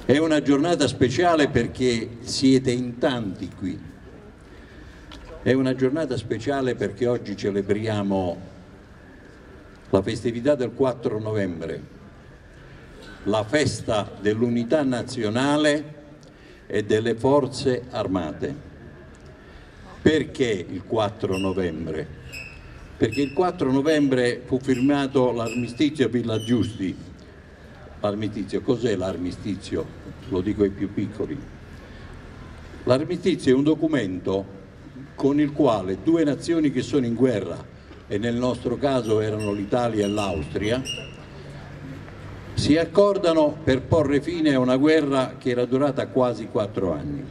È una giornata speciale perché siete in tanti qui. È una giornata speciale perché oggi celebriamo la festività del 4 novembre, la festa dell'unità nazionale e delle forze armate. Perché il 4 novembre? Perché il 4 novembre fu firmato l'armistizio a Villa Giusti. L'armistizio, cos'è l'armistizio? Lo dico ai più piccoli. L'armistizio è un documento con il quale due nazioni che sono in guerra, e nel nostro caso erano l'Italia e l'Austria, si accordano per porre fine a una guerra che era durata quasi 4 anni.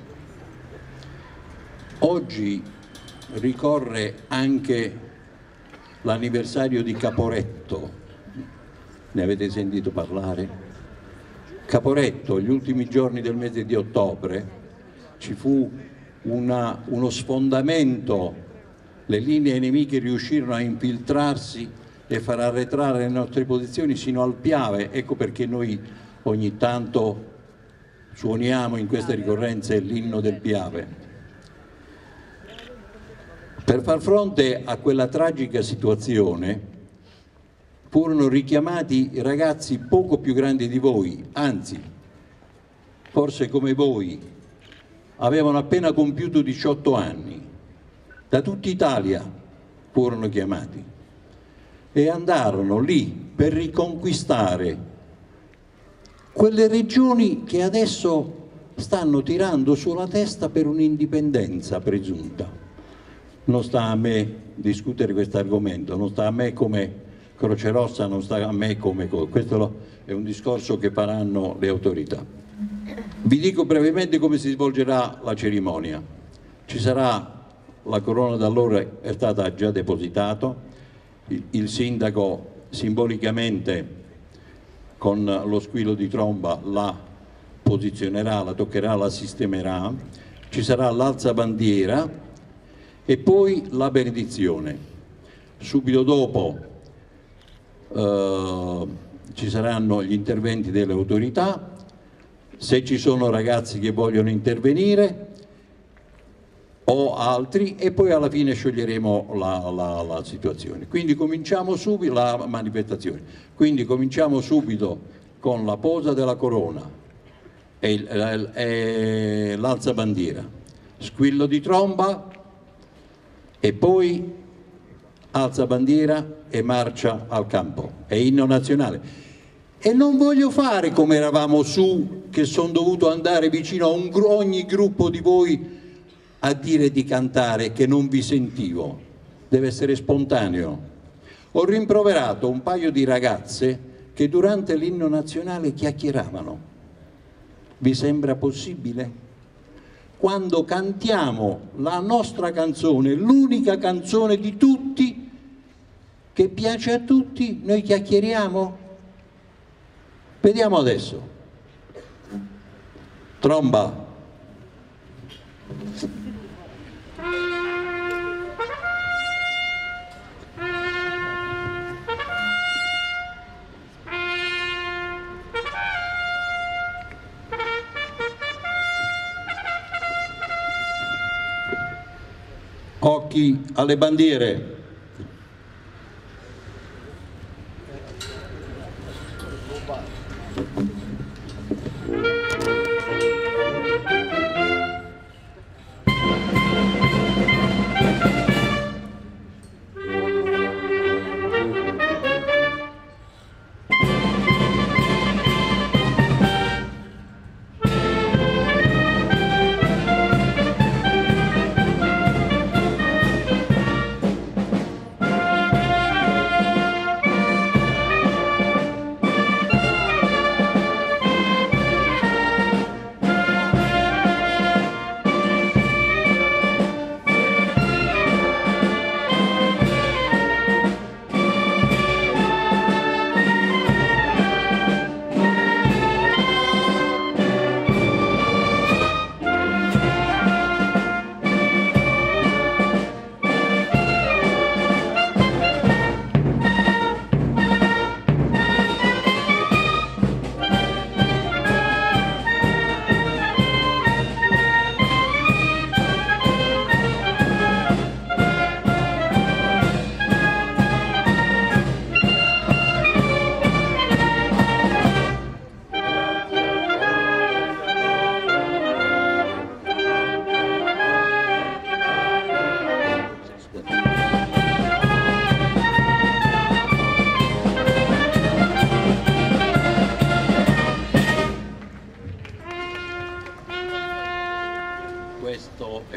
Oggi ricorre anche l'anniversario di Caporetto. Ne avete sentito parlare? Caporetto, gli ultimi giorni del mese di ottobre, ci fu uno sfondamento, le linee nemiche riuscirono a infiltrarsi e far arretrare le nostre posizioni sino al Piave. Ecco perché noi ogni tanto suoniamo in queste ricorrenze l'inno del Piave. Per far fronte a quella tragica situazione furono richiamati ragazzi poco più grandi di voi, anzi, forse come voi, avevano appena compiuto 18 anni. Da tutta Italia furono chiamati e andarono lì per riconquistare quelle regioni che adesso stanno tirando sulla testa per un'indipendenza presunta. Non sta a me discutere questo argomento, non sta a me come Croce Rossa, non sta a me come... Questo è un discorso che faranno le autorità. Vi dico brevemente come si svolgerà la cerimonia. Ci sarà la corona d'alloro, è stata già depositata, il sindaco simbolicamente con lo squillo di tromba la posizionerà, la toccherà, la sistemerà, ci sarà l'alzabandiera e poi la benedizione. Subito dopo ci saranno gli interventi delle autorità, se ci sono ragazzi che vogliono intervenire o altri, e poi alla fine scioglieremo la situazione. Quindi cominciamo subito la manifestazione. Quindi cominciamo subito con la posa della corona e l'alzabandiera, squillo di tromba e poi alzabandiera e marcia al campo e inno nazionale. E non voglio fare come eravamo su, che sono dovuto andare vicino a ogni gruppo di voi a dire di cantare, che non vi sentivo. Deve essere spontaneo. Ho rimproverato un paio di ragazze che durante l'inno nazionale chiacchieravano. Vi sembra possibile? Quando cantiamo la nostra canzone, l'unica canzone di tutti, che piace a tutti, noi chiacchieriamo? Vediamo adesso. Tromba. Occhi alle bandiere.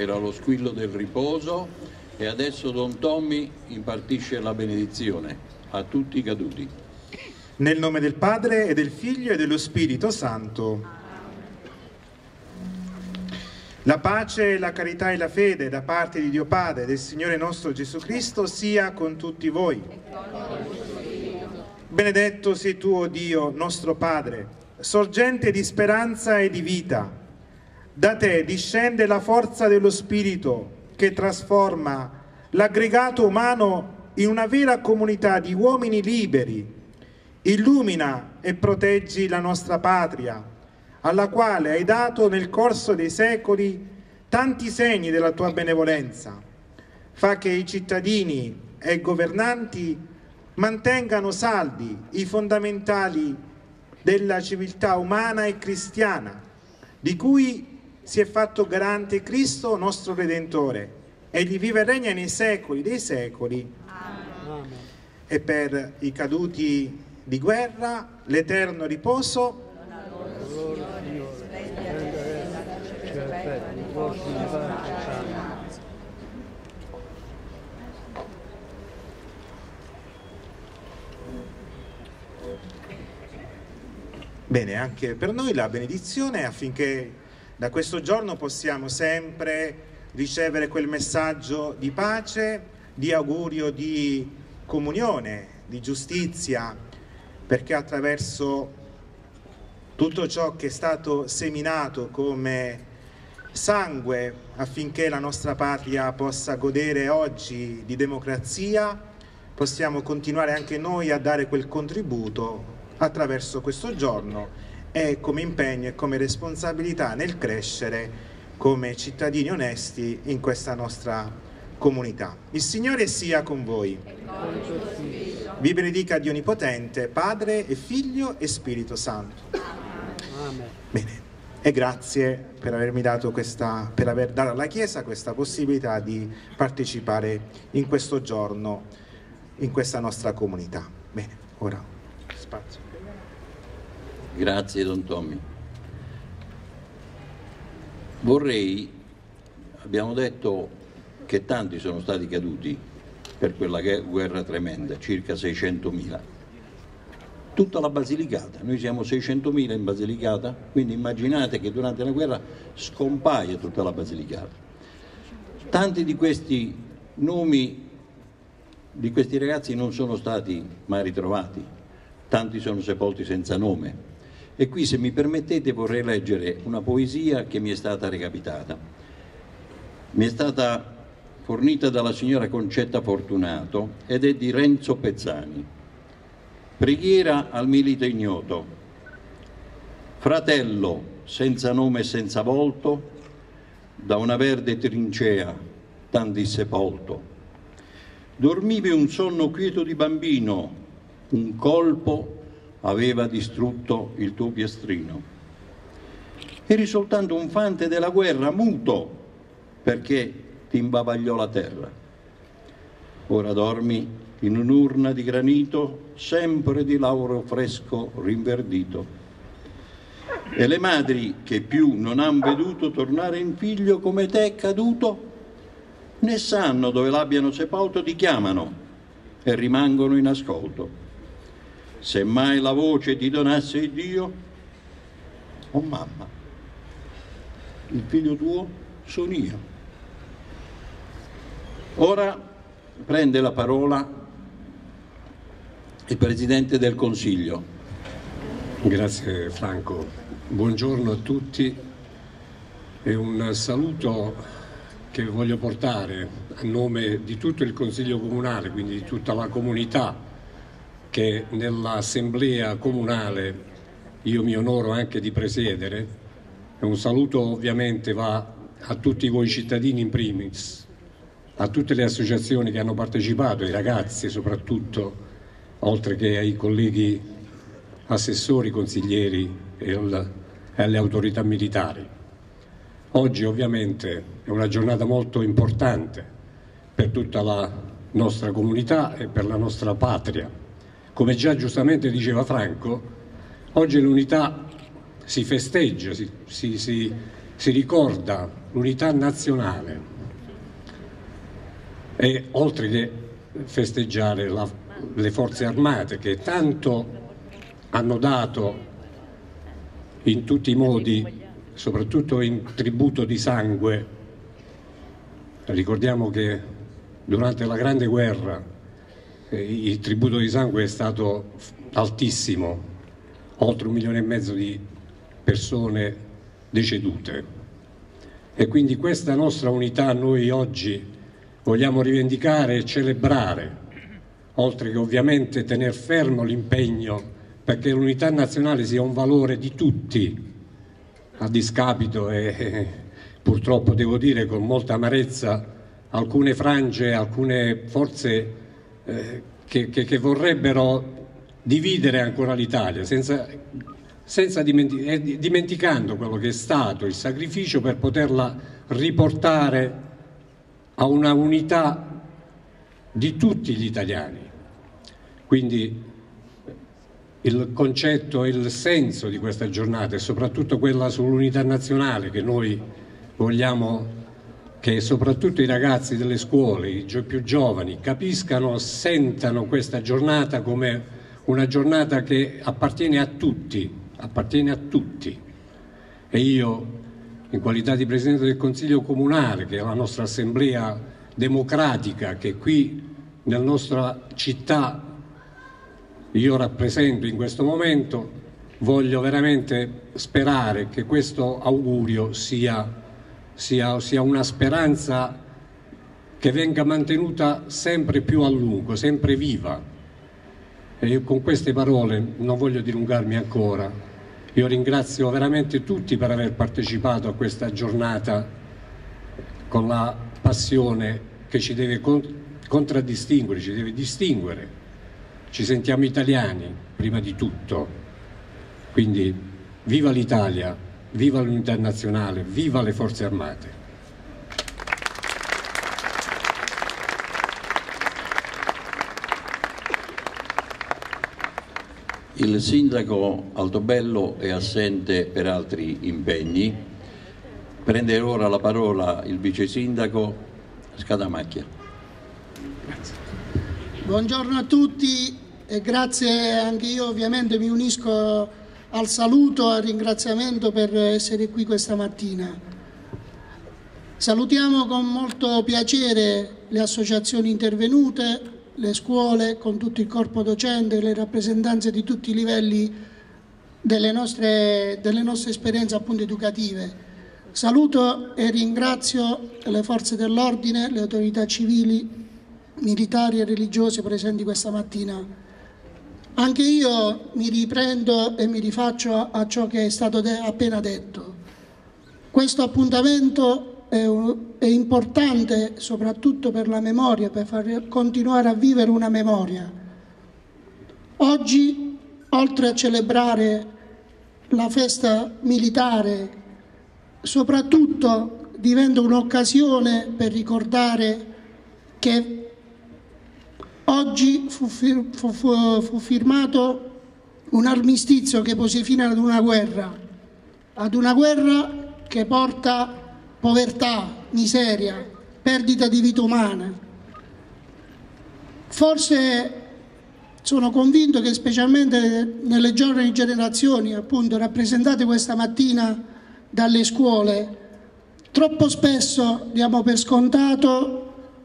era lo squillo del riposo e adesso Don Tommy impartisce la benedizione a tutti i caduti. Nel nome del Padre e del Figlio e dello Spirito Santo. La pace, la carità e la fede da parte di Dio Padre e del Signore nostro Gesù Cristo sia con tutti voi. Benedetto sei tu, o Dio, nostro Padre, sorgente di speranza e di vita. Da te discende la forza dello Spirito che trasforma l'aggregato umano in una vera comunità di uomini liberi. Illumina e proteggi la nostra patria, alla quale hai dato nel corso dei secoli tanti segni della tua benevolenza. Fa che i cittadini e i governanti mantengano saldi i fondamentali della civiltà umana e cristiana, di cui si è fatto garante Cristo nostro Redentore. Egli vive e regna nei secoli dei secoli. Amen. E per i caduti di guerra l'eterno riposo. Bene, anche per noi la benedizione, affinché da questo giorno possiamo sempre ricevere quel messaggio di pace, di augurio di comunione, di giustizia, perché attraverso tutto ciò che è stato seminato come sangue affinché la nostra patria possa godere oggi di democrazia, possiamo continuare anche noi a dare quel contributo attraverso questo giorno e come impegno e come responsabilità nel crescere come cittadini onesti in questa nostra comunità. Il Signore sia con voi. Vi benedica Dio Onnipotente, Padre e Figlio e Spirito Santo. Amen. Bene. E grazie per avermi dato per aver dato alla Chiesa questa possibilità di partecipare in questo giorno, in questa nostra comunità. Bene, ora spazio. Grazie Don Tommy. Abbiamo detto che tanti sono stati caduti per quella guerra tremenda, circa 600.000. Tutta la Basilicata, noi siamo 600.000 in Basilicata, quindi immaginate che durante la guerra scompaia tutta la Basilicata. Tanti di questi nomi di questi ragazzi non sono stati mai ritrovati, tanti sono sepolti senza nome. E qui, se mi permettete, vorrei leggere una poesia che mi è stata recapitata. Mi è stata fornita dalla signora Concetta Fortunato ed è di Renzo Pezzani. Preghiera al milite ignoto. Fratello, senza nome e senza volto, da una verde trincea t'han dissepolto. Dormivi un sonno quieto di bambino, un colpo aveva distrutto il tuo piastrino. Eri soltanto un fante della guerra, muto, perché ti imbavagliò la terra. Ora dormi in un'urna di granito, sempre di lauro fresco rinverdito. E le madri che più non han veduto tornare in figlio come te è caduto, né sanno dove l'abbiano sepolto, ti chiamano e rimangono in ascolto. Se mai la voce ti donasse Dio, oh mamma, il figlio tuo sono io. Ora prende la parola il Presidente del Consiglio. Grazie Franco, buongiorno a tutti e un saluto che voglio portare a nome di tutto il Consiglio Comunale, quindi di tutta la comunità che nell'Assemblea Comunale io mi onoro anche di presiedere. E un saluto ovviamente va a tutti voi cittadini in primis, a tutte le associazioni che hanno partecipato, ai ragazzi soprattutto, oltre che ai colleghi assessori, consiglieri e alle autorità militari. Oggi ovviamente è una giornata molto importante per tutta la nostra comunità e per la nostra patria. Come già giustamente diceva Franco, oggi l'unità si festeggia, si ricorda l'unità nazionale, e oltre che festeggiare le forze armate che tanto hanno dato in tutti i modi, soprattutto in tributo di sangue. Ricordiamo che durante la Grande Guerra il tributo di sangue è stato altissimo, oltre 1,5 milioni di persone decedute, e quindi questa nostra unità noi oggi vogliamo rivendicare e celebrare, oltre che ovviamente tener fermo l'impegno perché l'unità nazionale sia un valore di tutti, a discapito e purtroppo devo dire con molta amarezza alcune frange, alcune forze che vorrebbero dividere ancora l'Italia, dimenticando quello che è stato il sacrificio per poterla riportare a una unità di tutti gli italiani. Quindi il concetto e il senso di questa giornata è soprattutto quella sull'unità nazionale, che noi vogliamo che soprattutto i ragazzi delle scuole, i più giovani, capiscano, sentano questa giornata come una giornata che appartiene a tutti, E io, in qualità di Presidente del Consiglio Comunale, che è la nostra assemblea democratica, che qui nella nostra città io rappresento in questo momento, voglio veramente sperare che questo augurio sia una speranza che venga mantenuta sempre più a lungo, sempre viva. E io con queste parole non voglio dilungarmi ancora. Io ringrazio veramente tutti per aver partecipato a questa giornata con la passione che ci deve contraddistinguere, ci deve distinguere. Ci sentiamo italiani prima di tutto. Quindi viva l'Italia, viva l'unità nazionale, viva le forze armate. Il sindaco Altobello è assente per altri impegni. Prende ora la parola il vice sindaco Scadamacchia. Grazie. Buongiorno a tutti e grazie, anche io ovviamente mi unisco al saluto e al ringraziamento per essere qui questa mattina. Salutiamo con molto piacere le associazioni intervenute, le scuole, con tutto il corpo docente, le rappresentanze di tutti i livelli delle nostre esperienze appunto educative. Saluto e ringrazio le forze dell'ordine, le autorità civili, militari e religiose presenti questa mattina. Anche io mi riprendo e mi rifaccio a ciò che è stato appena detto. Questo appuntamento è importante soprattutto per la memoria, per far continuare a vivere una memoria. Oggi, oltre a celebrare la festa militare, soprattutto diventa un'occasione per ricordare che oggi fu firmato un armistizio che pose fine ad una guerra che porta povertà, miseria, perdita di vite umane. Forse sono convinto che specialmente nelle giovani generazioni, appunto rappresentate questa mattina dalle scuole, troppo spesso diamo per scontato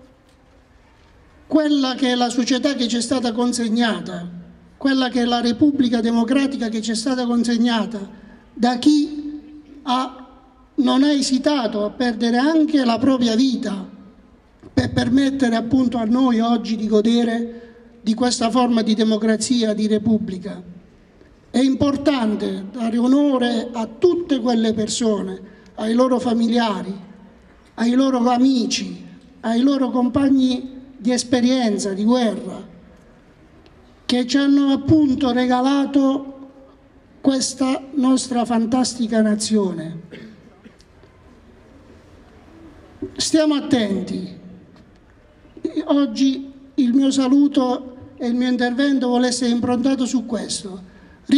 quella che è la società che ci è stata consegnata, quella che è la Repubblica Democratica che ci è stata consegnata da chi non ha esitato a perdere anche la propria vita per permettere appunto a noi oggi di godere di questa forma di democrazia, di Repubblica. È importante dare onore a tutte quelle persone, ai loro familiari, ai loro amici, ai loro compagni di esperienza, di guerra, che ci hanno appunto regalato questa nostra fantastica nazione. Stiamo attenti. Oggi il mio saluto e il mio intervento vuole essere improntato su questo.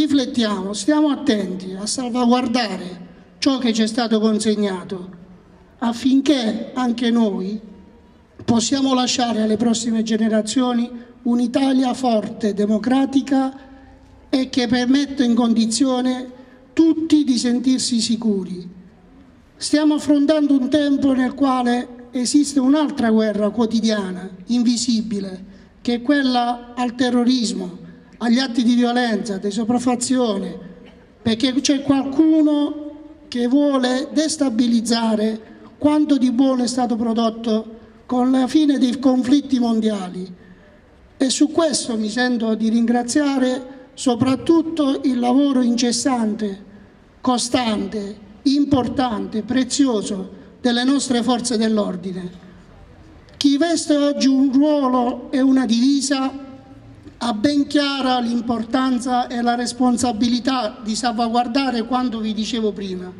Riflettiamo, stiamo attenti a salvaguardare ciò che ci è stato consegnato, affinché anche noi possiamo lasciare alle prossime generazioni un'Italia forte, democratica e che permetta in condizione tutti di sentirsi sicuri. Stiamo affrontando un tempo nel quale esiste un'altra guerra quotidiana, invisibile, che è quella al terrorismo, agli atti di violenza, di sopraffazione, perché c'è qualcuno che vuole destabilizzare quanto di buono è stato prodotto con la fine dei conflitti mondiali. E su questo mi sento di ringraziare soprattutto il lavoro incessante, costante, importante, prezioso delle nostre forze dell'ordine. Chi veste oggi un ruolo e una divisa ha ben chiara l'importanza e la responsabilità di salvaguardare quanto vi dicevo prima.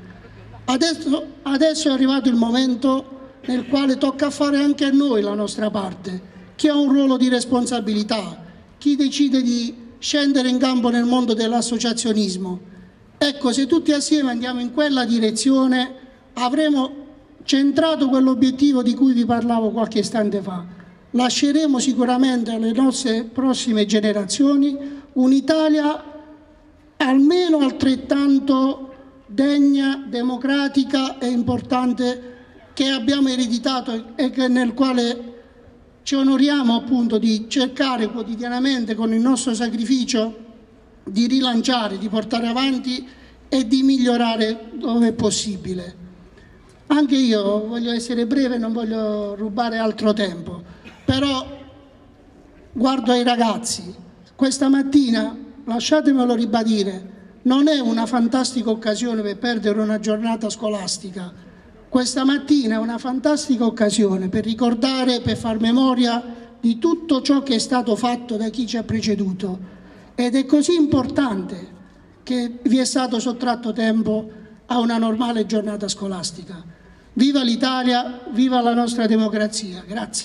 Adesso è arrivato il momento nel quale tocca fare anche a noi la nostra parte. Chi ha un ruolo di responsabilità, chi decide di scendere in campo nel mondo dell'associazionismo. Ecco, se tutti assieme andiamo in quella direzione, avremo centrato quell'obiettivo di cui vi parlavo qualche istante fa. Lasceremo sicuramente alle nostre prossime generazioni un'Italia almeno altrettanto degna, democratica e importante che abbiamo ereditato e nel quale ci onoriamo appunto di cercare quotidianamente con il nostro sacrificio di rilanciare, di portare avanti e di migliorare dove è possibile. Anche io voglio essere breve, non voglio rubare altro tempo, però guardo ai ragazzi. Questa mattina, lasciatemelo ribadire, non è una fantastica occasione per perdere una giornata scolastica. Questa mattina è una fantastica occasione per ricordare, per far memoria di tutto ciò che è stato fatto da chi ci ha preceduto. Ed è così importante che vi è stato sottratto tempo a una normale giornata scolastica. Viva l'Italia, viva la nostra democrazia. Grazie.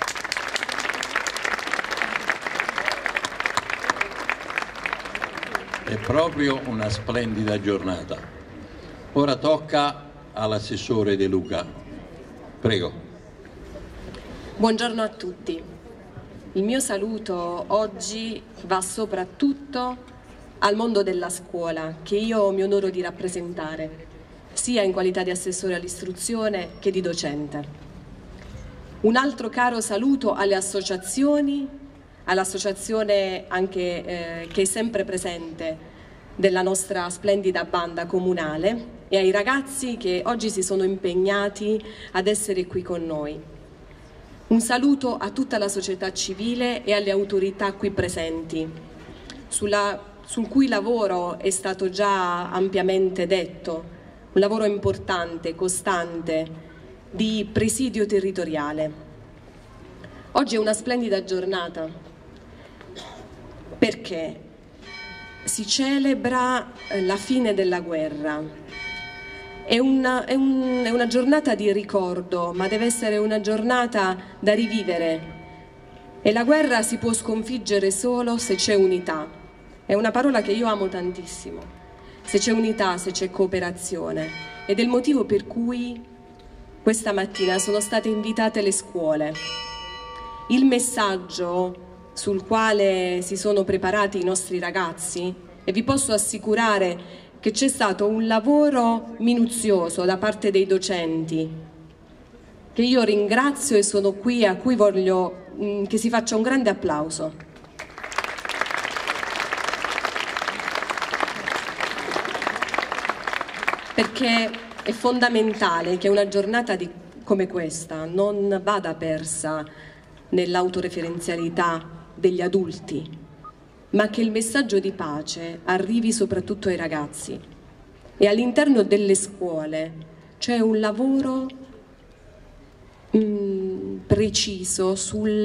È proprio una splendida giornata. Ora tocca all'assessore De Luca. Prego. Buongiorno a tutti. Il mio saluto oggi va soprattutto al mondo della scuola, che io mi onoro di rappresentare, sia in qualità di assessore all'istruzione che di docente. Un altro caro saluto alle associazioni, all'associazione anche che è sempre presente della nostra splendida banda comunale e ai ragazzi che oggi si sono impegnati ad essere qui con noi. Un saluto a tutta la società civile e alle autorità qui presenti, sul cui lavoro è stato già ampiamente detto, un lavoro importante, costante, di presidio territoriale. Oggi è una splendida giornata perché si celebra la fine della guerra. È una giornata di ricordo, ma deve essere una giornata da rivivere. E la guerra si può sconfiggere solo se c'è unità. È una parola che io amo tantissimo. Se c'è unità, se c'è cooperazione. Ed è il motivo per cui questa mattina sono state invitate le scuole. Il messaggio sul quale si sono preparati i nostri ragazzi, e vi posso assicurare che c'è stato un lavoro minuzioso da parte dei docenti, che io ringrazio e sono qui, a cui voglio che si faccia un grande applauso. Perché è fondamentale che una giornata come questa non vada persa nell'autoreferenzialità degli adulti, ma che il messaggio di pace arrivi soprattutto ai ragazzi. E all'interno delle scuole c'è un lavoro preciso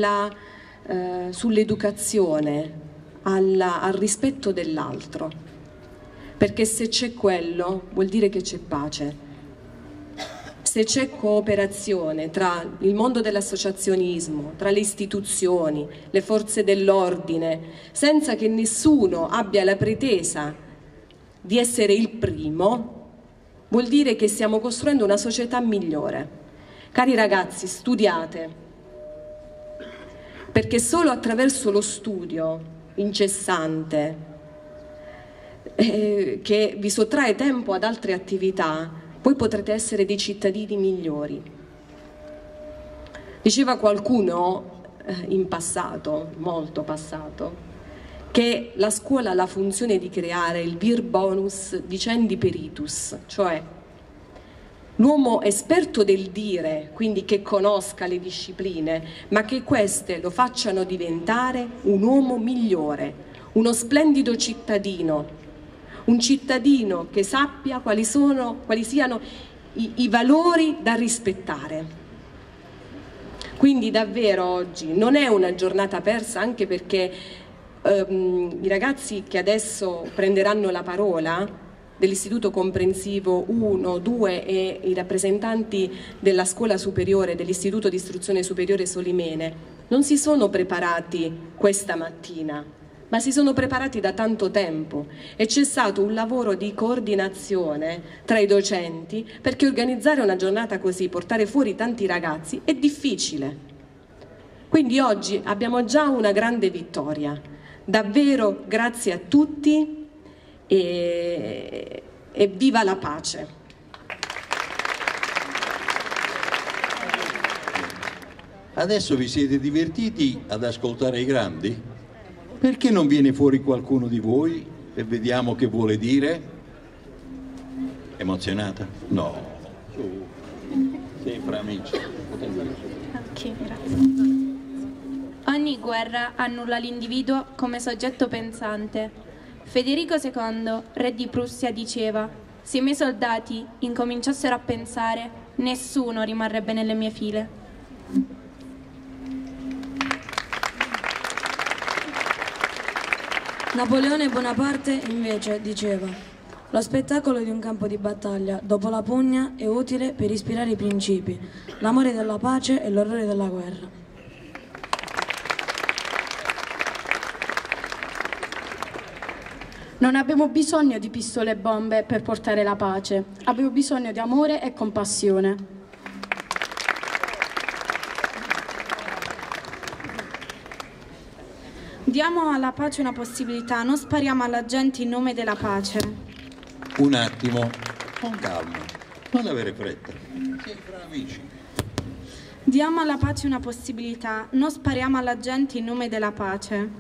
sull'educazione, al rispetto dell'altro, perché se c'è quello vuol dire che c'è pace. Se c'è cooperazione tra il mondo dell'associazionismo, tra le istituzioni, le forze dell'ordine, senza che nessuno abbia la pretesa di essere il primo, vuol dire che stiamo costruendo una società migliore. Cari ragazzi, studiate, perché solo attraverso lo studio incessante, che vi sottrae tempo ad altre attività, voi potrete essere dei cittadini migliori. Diceva qualcuno in passato, molto passato, che la scuola ha la funzione di creare il vir bonus dicendi peritus, cioè l'uomo esperto del dire, quindi che conosca le discipline, ma che queste lo facciano diventare un uomo migliore, uno splendido cittadino, un cittadino che sappia quali siano i valori da rispettare. Quindi davvero oggi non è una giornata persa, anche perché i ragazzi che adesso prenderanno la parola dell'Istituto Comprensivo 1, 2 e i rappresentanti della Scuola Superiore, dell'Istituto di Istruzione Superiore Solimene, non si sono preparati questa mattina, ma si sono preparati da tanto tempo e c'è stato un lavoro di coordinazione tra i docenti, perché organizzare una giornata così, portare fuori tanti ragazzi, è difficile. Quindi oggi abbiamo già una grande vittoria. Davvero grazie a tutti e viva la pace. Adesso vi siete divertiti ad ascoltare i grandi? Perché non viene fuori qualcuno di voi e vediamo che vuole dire? Emozionata? No. Su. Sempre amici. Ok, grazie. Ogni guerra annulla l'individuo come soggetto pensante. Federico II, re di Prussia, diceva: se i miei soldati incominciassero a pensare, nessuno rimarrebbe nelle mie file. Napoleone Bonaparte invece diceva: lo spettacolo di un campo di battaglia dopo la pugna è utile per ispirare i principi, l'amore della pace e l'orrore della guerra. Non abbiamo bisogno di pistole e bombe per portare la pace, abbiamo bisogno di amore e compassione. Diamo alla pace una possibilità, non spariamo alla gente in nome della pace. Un attimo, con calma, non avere fretta, sempre amici. Diamo alla pace una possibilità, non spariamo alla gente in nome della pace.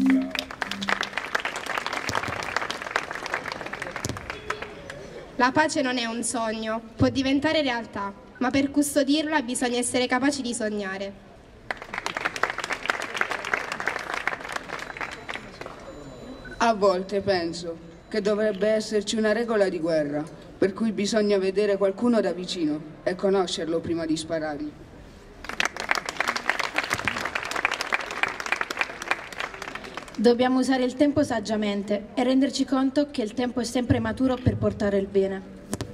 La pace non è un sogno, può diventare realtà, ma per custodirla bisogna essere capaci di sognare. A volte penso che dovrebbe esserci una regola di guerra, per cui bisogna vedere qualcuno da vicino e conoscerlo prima di sparargli. Dobbiamo usare il tempo saggiamente e renderci conto che il tempo è sempre maturo per portare il bene.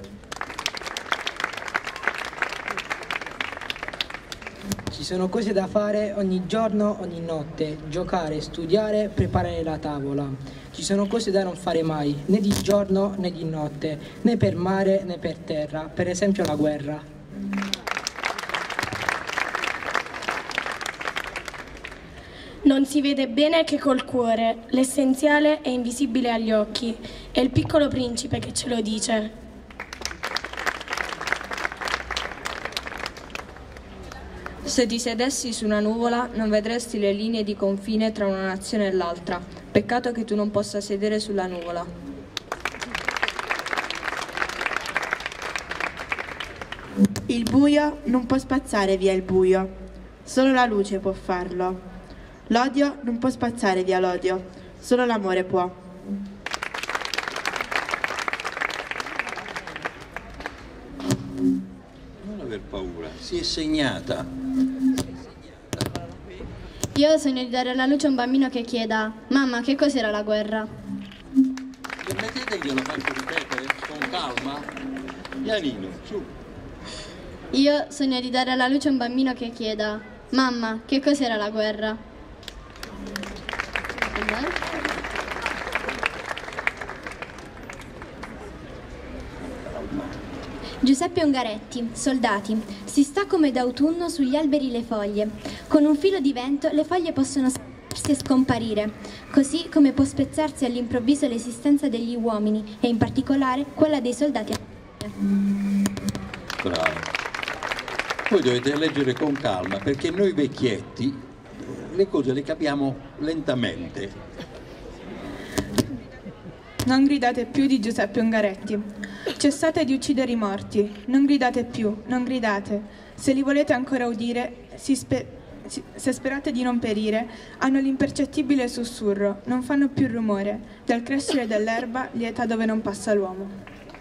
Ci sono cose da fare ogni giorno, ogni notte: giocare, studiare, preparare la tavola. Ci sono cose da non fare mai, né di giorno né di notte, né per mare né per terra, per esempio la guerra. Non si vede bene che col cuore, l'essenziale è invisibile agli occhi, è il Piccolo Principe che ce lo dice. Se ti sedessi su una nuvola non vedresti le linee di confine tra una nazione e l'altra. Peccato che tu non possa sedere sulla nuvola. Il buio non può spazzare via il buio, solo la luce può farlo. L'odio non può spazzare via l'odio, solo l'amore può. Non aver paura, si è segnata. Io sogno di dare alla luce a un bambino che chieda: mamma, che cos'era la guerra? Permettete che glielo faccio ripetere con calma? Pianino, su. Io sogno di dare alla luce a un bambino che chieda: mamma, che cos'era la guerra? Giuseppe Ungaretti, soldati. Si sta come d'autunno sugli alberi le foglie. Con un filo di vento le foglie possono spezzarsi e scomparire, così come può spezzarsi all'improvviso l'esistenza degli uomini e in particolare quella dei soldati. Bravo. Voi dovete leggere con calma, perché noi vecchietti le cose le capiamo lentamente. Non gridate più di Giuseppe Ungaretti. Cessate di uccidere i morti. Non gridate più, non gridate. Se li volete ancora udire, se sperate di non perire, hanno l'impercettibile sussurro, non fanno più rumore, dal crescere dell'erba lieta dove non passa l'uomo.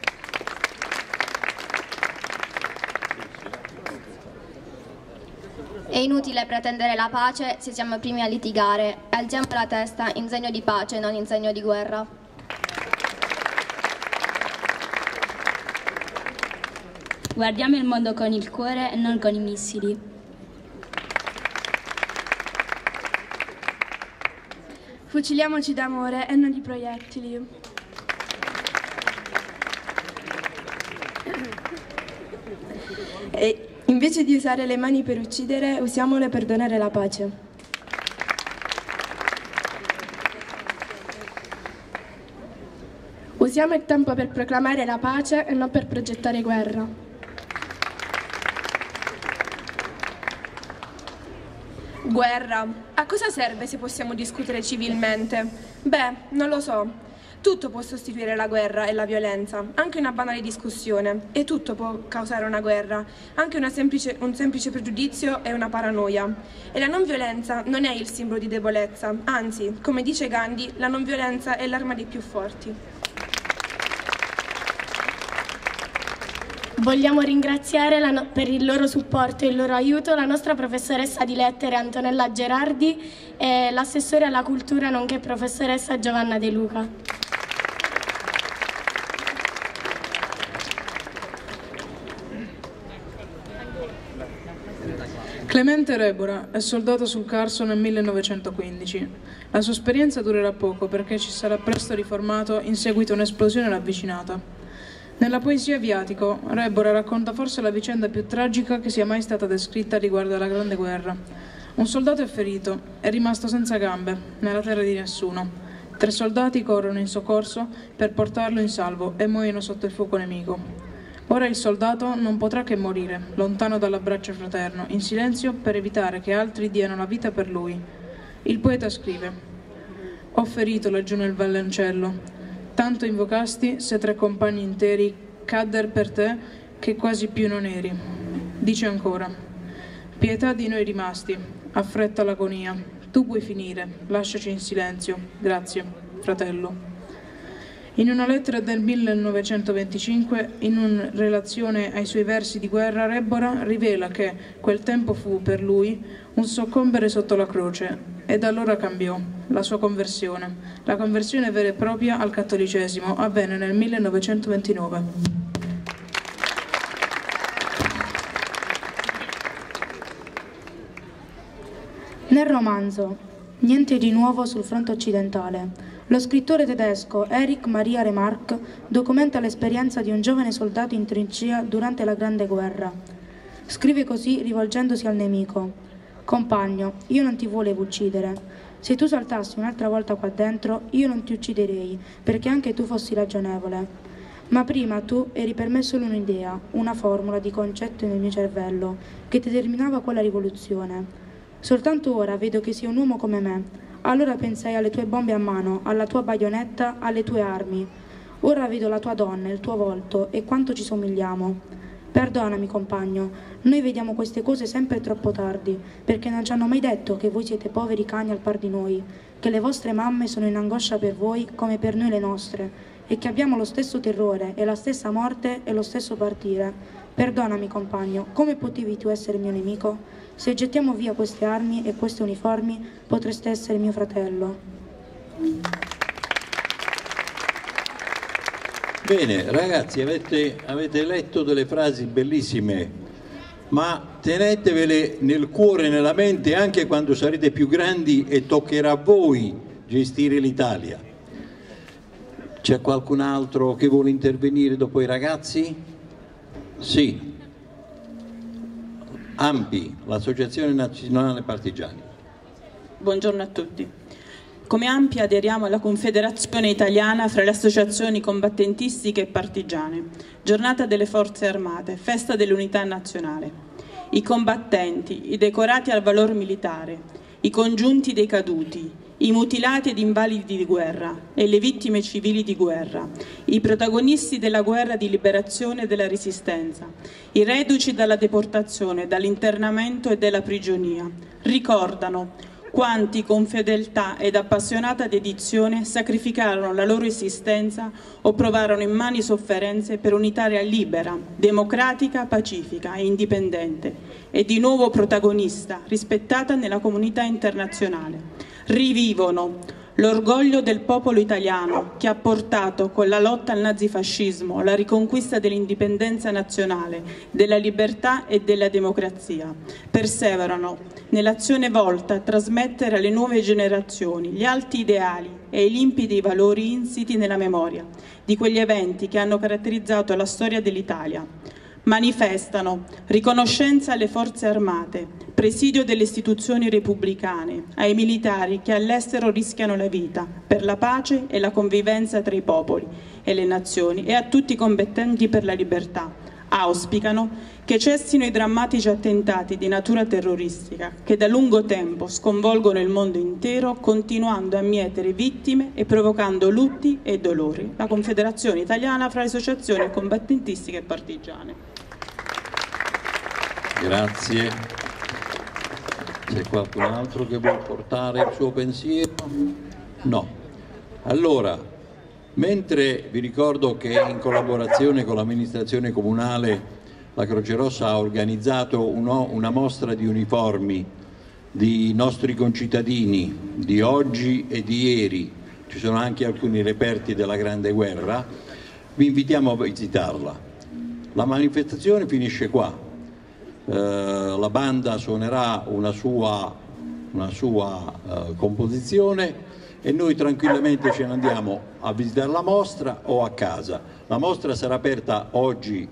È inutile pretendere la pace se siamo i primi a litigare. Alziamo la testa in segno di pace, non in segno di guerra. Guardiamo il mondo con il cuore e non con i missili. Fuciliamoci d'amore e non di proiettili. E invece di usare le mani per uccidere, usiamole per donare la pace. Usiamo il tempo per proclamare la pace e non per progettare guerra. Guerra. A cosa serve se possiamo discutere civilmente? Beh, non lo so. Tutto può sostituire la guerra e la violenza, anche una banale discussione, e tutto può causare una guerra, anche un semplice pregiudizio e una paranoia. E la non violenza non è il simbolo di debolezza, anzi, come dice Gandhi, la non violenza è l'arma dei più forti. Vogliamo ringraziare per il loro supporto e il loro aiuto la nostra professoressa di lettere Antonella Gerardi e l'assessore alla cultura nonché professoressa Giovanna De Luca. Clemente Rebora è soldato sul Carso nel 1915. La sua esperienza durerà poco perché ci sarà presto riformato in seguito a un'esplosione ravvicinata. Nella poesia Viatico, Rebora racconta forse la vicenda più tragica che sia mai stata descritta riguardo alla Grande Guerra. Un soldato è ferito, è rimasto senza gambe, nella terra di nessuno. 3 soldati corrono in soccorso per portarlo in salvo e muoiono sotto il fuoco nemico. Ora il soldato non potrà che morire, lontano dall'abbraccio fraterno, in silenzio per evitare che altri diano la vita per lui. Il poeta scrive: «Ho ferito laggiù nel vallancello. Tanto invocasti se 3 compagni interi cadder per te che quasi più non eri». Dice ancora: «Pietà di noi rimasti, affretta l'agonia. Tu puoi finire, lasciaci in silenzio. Grazie, fratello». In una lettera del 1925, in una relazione ai suoi versi di guerra, Rebora rivela che quel tempo fu per lui un soccombere sotto la croce e da allora cambiò la sua conversione. La conversione vera e propria al cattolicesimo avvenne nel 1929. Nel romanzo Niente di nuovo sul fronte occidentale, lo scrittore tedesco Erich Maria Remarque documenta l'esperienza di un giovane soldato in trincea durante la Grande Guerra. Scrive così rivolgendosi al nemico: «Compagno, io non ti volevo uccidere. Se tu saltassi un'altra volta qua dentro, io non ti ucciderei, perché anche tu fossi ragionevole. Ma prima tu eri per me solo un'idea, una formula di concetto nel mio cervello, che determinava quella rivoluzione. Soltanto ora vedo che sei un uomo come me. Allora pensai alle tue bombe a mano, alla tua baionetta, alle tue armi. Ora vedo la tua donna, il tuo volto e quanto ci somigliamo. Perdonami, compagno, noi vediamo queste cose sempre troppo tardi, perché non ci hanno mai detto che voi siete poveri cani al par di noi, che le vostre mamme sono in angoscia per voi come per noi le nostre, e che abbiamo lo stesso terrore e la stessa morte e lo stesso partire. Perdonami, compagno, come potevi tu essere mio nemico? Se gettiamo via queste armi e queste uniformi, potreste essere mio fratello». Bene, ragazzi, avete letto delle frasi bellissime, ma tenetevele nel cuore e nella mente anche quando sarete più grandi e toccherà a voi gestire l'Italia. C'è qualcun altro che vuole intervenire dopo i ragazzi? Sì. ANPI, l'Associazione Nazionale Partigiani. Buongiorno a tutti. Come ANPI aderiamo alla Confederazione Italiana fra le associazioni combattentistiche e partigiane, Giornata delle Forze Armate, Festa dell'Unità Nazionale. I combattenti, i decorati al valor militare, i congiunti dei caduti, i mutilati ed invalidi di guerra e le vittime civili di guerra, i protagonisti della guerra di liberazione e della resistenza, i reduci dalla deportazione, dall'internamento e dalla prigionia, ricordano quanti con fedeltà ed appassionata dedizione sacrificarono la loro esistenza o provarono immani sofferenze per un'Italia libera, democratica, pacifica e indipendente e di nuovo protagonista, rispettata nella comunità internazionale. Rivivono l'orgoglio del popolo italiano che ha portato con la lotta al nazifascismo la riconquista dell'indipendenza nazionale, della libertà e della democrazia. Perseverano nell'azione volta a trasmettere alle nuove generazioni gli alti ideali e i limpidi valori insiti nella memoria di quegli eventi che hanno caratterizzato la storia dell'Italia. Manifestano riconoscenza alle forze armate, presidio delle istituzioni repubblicane, ai militari che all'estero rischiano la vita per la pace e la convivenza tra i popoli e le nazioni e a tutti i combattenti per la libertà. Auspicano che cessino i drammatici attentati di natura terroristica che da lungo tempo sconvolgono il mondo intero, continuando a mietere vittime e provocando lutti e dolori. La Confederazione Italiana fra le associazioni combattentistiche e partigiane. Grazie. C'è qualcun altro che vuole portare il suo pensiero? No. Allora, mentre vi ricordo che in collaborazione con l'amministrazione comunale la Croce Rossa ha organizzato una mostra di uniformi di nostri concittadini di oggi e di ieri, ci sono anche alcuni reperti della Grande Guerra, vi invitiamo a visitarla. La manifestazione finisce qua. La banda suonerà una sua composizione e noi tranquillamente ce ne andiamo a visitare la mostra o a casa. La mostra sarà aperta oggi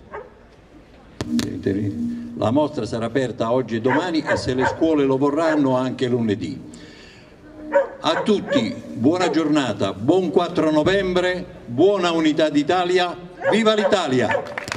e domani e se le scuole lo vorranno anche lunedì. A tutti buona giornata, buon 4 novembre, buona Unità d'Italia, viva l'Italia!